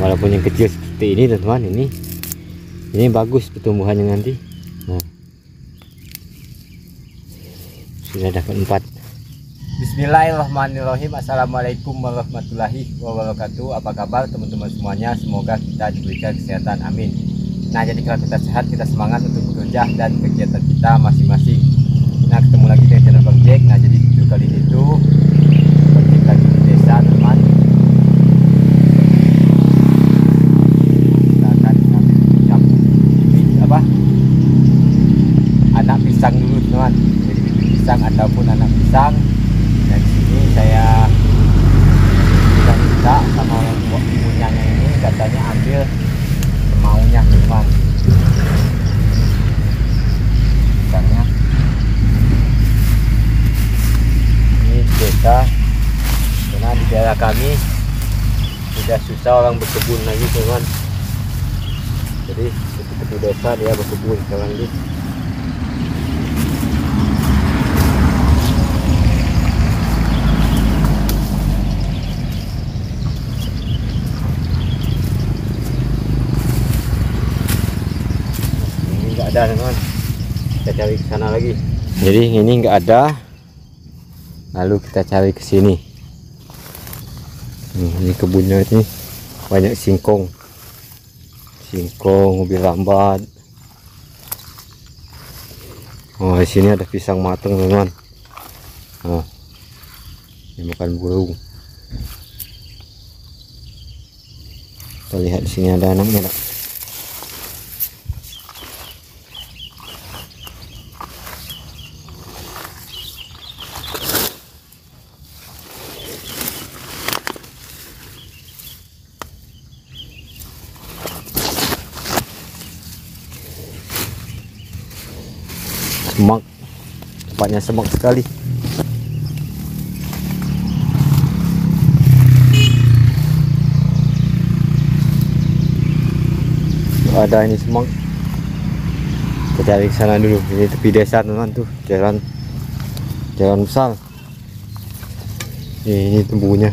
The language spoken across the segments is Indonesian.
Walaupun yang kecil seperti ini teman-teman, ini bagus pertumbuhannya nanti. Nah, sudah dapat 4. Bismillahirrahmanirrahim. Assalamualaikum warahmatullahi wabarakatuh. Apa kabar teman-teman semuanya? Semoga kita diberikan kesehatan, amin. Nah, jadi kalau kita sehat, kita semangat untuk bekerja dan kegiatan kita masing-masing. Nah, ketemu lagi dengan channel Bang Jack. Nah, jadi video kali ini tuh Bang Jack lagi di desa, teman. Kita akan ngambil anak pisang dulu, teman. Jadi bibit pisang ataupun anak pisang. Nah, di sini saya sudah minta sama orang punyanya ini, katanya ambil maunya, teman. Pisangnya ini desa, karena di daerah kami sudah susah orang berkebun lagi, teman. Jadi seperti desa dia berkebun sekarang ini. Ada, teman, kita cari ke sana lagi. Jadi ini nggak ada, lalu kita cari ke sini. Ini kebunnya ini banyak singkong, ubi rambat. Oh, di sini ada pisang matang, teman. Oh, ini makan burung. Kita lihat di sini ada anaknya, tak? Semak, tempatnya semak sekali. Ada ini semak, kita cari ke sana dulu. Ini tepi desa, teman, tuh jalan besar. Ini tumbuhnya.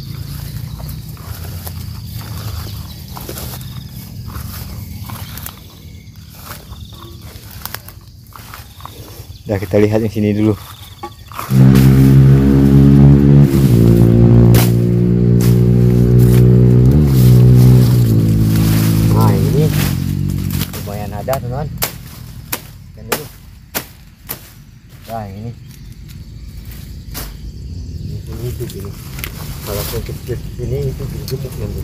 Nah, kita lihat yang sini dulu. Nah, ini lumayan ada, teman. Lihat dulu. Nah, ini hidup ini. Kalau yang kecil ini itu gemuk nanti.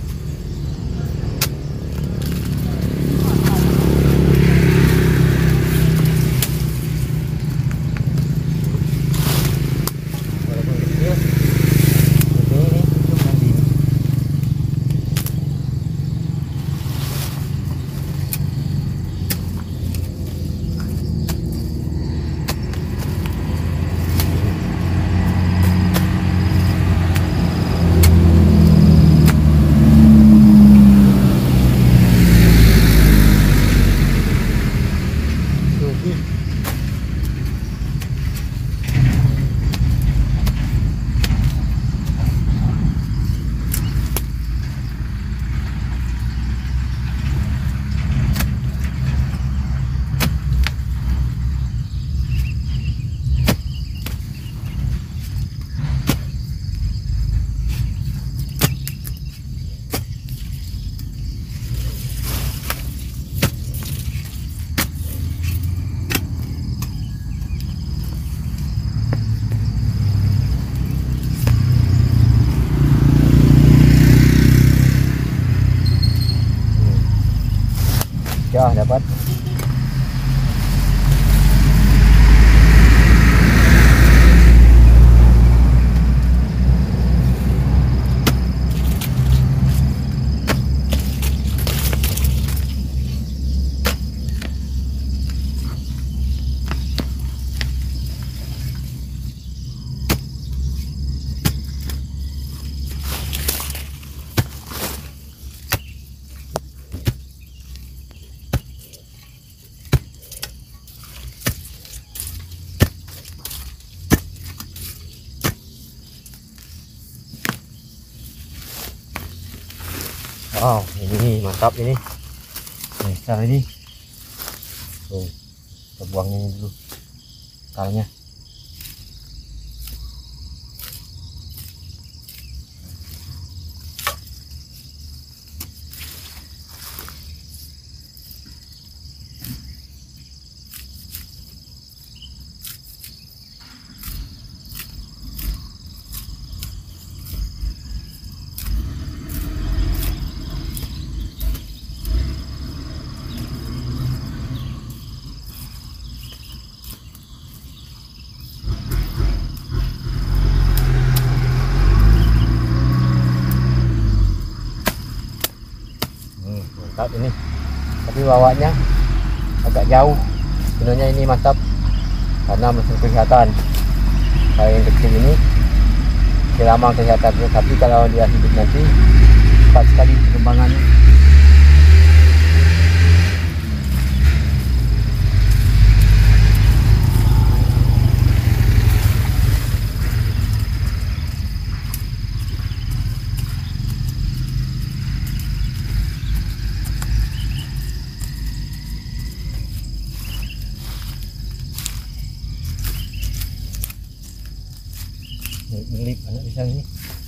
Wow, ini mantap ini. Besar ini. Tuh, kita buang ini dulu kalnya. Mantap ini, tapi bawanya agak jauh. Sebenarnya ini mantap karena masih kelihatan. Kalau yang kecil ini masih lama kelihatan, tapi kalau dia hidup nanti cepat sekali perkembangannya. Belip anak pisang ini.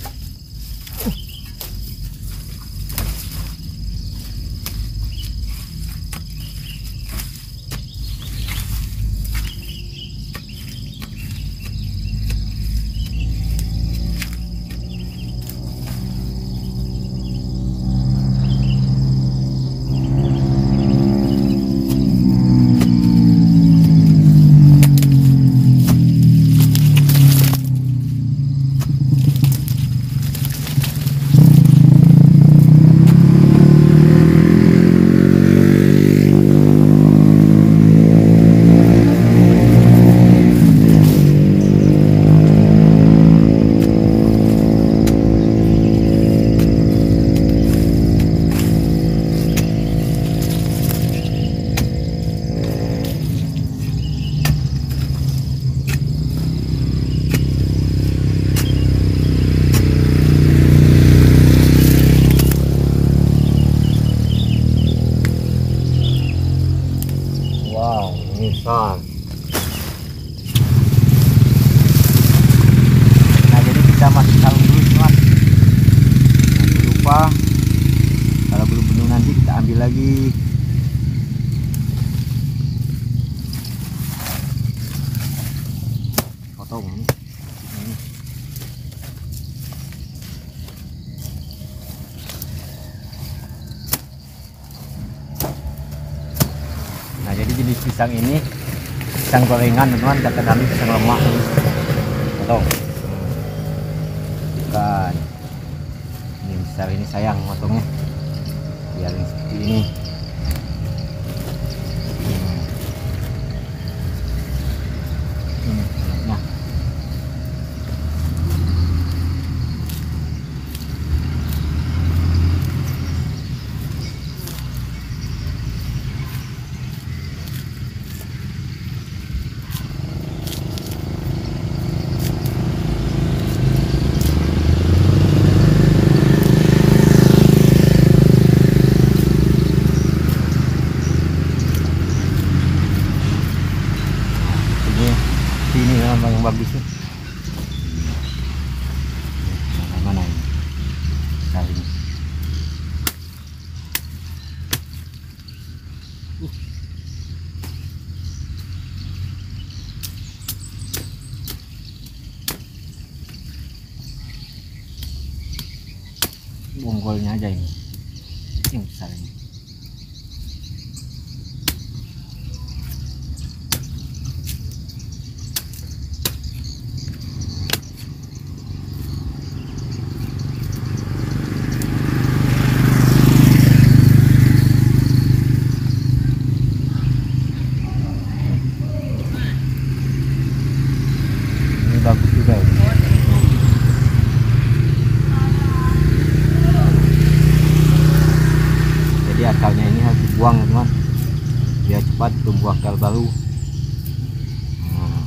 Wow, ini besar. Nah, jadi kita masih taruh dulu teman. Jangan lupa kalau belum penuh nanti kita ambil lagi. Potong ini. Nah, jadi jenis pisang ini pisang gorengan teman-teman, kata kami pisang lemak ini. Potong. Bukan. Ini besar ini sayang potongnya. Biarin seperti ini. Ini anaknya. Ini memang yang bagus tuh. Mana ini? Kali ini. Bonggolnya aja ini. Yang besar ini. Bagus juga ini. Jadi akalnya ini harus dibuang teman, biar cepat tumbuh akal baru. Nah.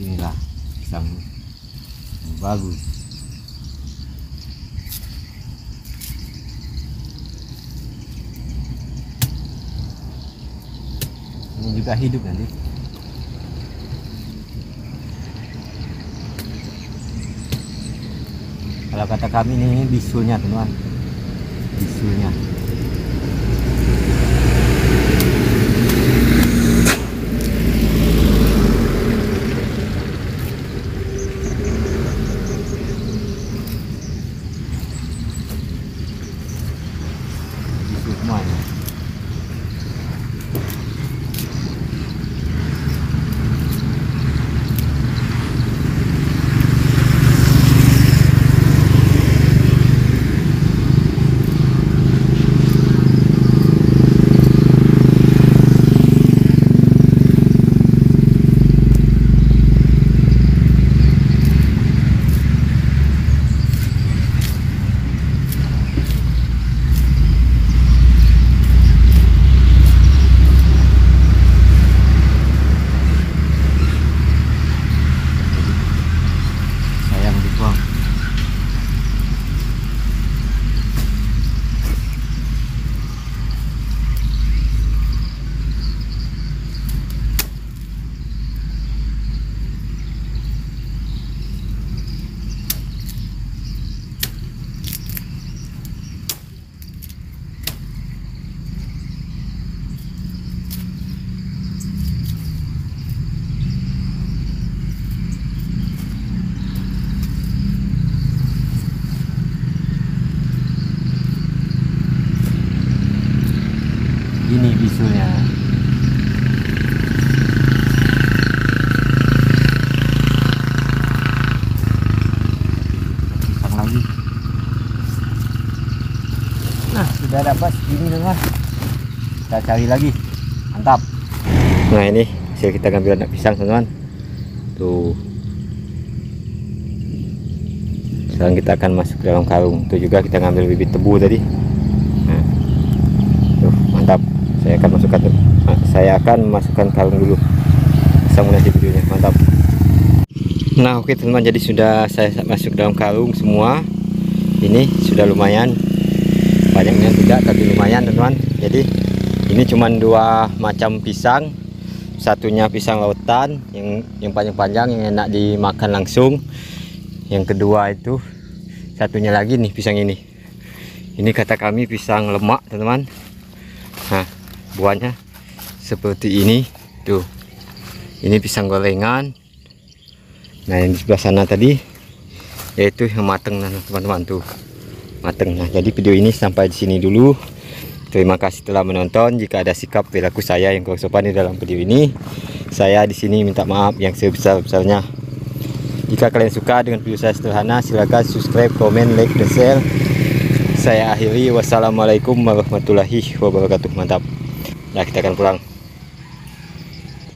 inilah pisang yang bagus. Ini juga hidup nanti. Kalau kata kami ini bisulnya teman, bisulnya. Bisul semuanya. Sayang dibuang. Ini bisulnya. Pisang lagi. Nah, sudah dapat ini teman. Kita cari lagi. Mantap. Nah, ini hasil kita ambil anak pisang teman. Tuh. Sekarang kita akan masuk ke dalam karung. Tuh juga kita ngambil bibit tebu tadi. Nah. Tuh, mantap. Saya akan masukkan karung dulu. Sambung nanti videonya. Mantap. Nah, oke teman-teman, jadi sudah saya masuk dalam karung semua. Ini sudah lumayan, banyaknya tidak tapi lumayan teman-teman. Jadi ini cuma dua macam pisang. Satunya pisang lautan yang panjang-panjang yang enak dimakan langsung. Yang kedua itu satunya lagi nih pisang ini. Ini kata kami pisang lemak teman-teman. Nah, buahnya seperti ini tuh. Ini pisang gorengan. Nah, yang di sebelah sana tadi yaitu yang mateng nah teman-teman, tuh mateng. Nah, jadi video ini sampai di sini dulu. Terima kasih telah menonton. Jika ada sikap perilaku saya yang kurang sopan di dalam video ini, saya di sini minta maaf yang sebesar-besarnya. Jika kalian suka dengan video saya sederhana, silakan subscribe, komen, like, dan share. Saya akhiri, wassalamualaikum warahmatullahi wabarakatuh. Mantap. Nah, kita akan pulang.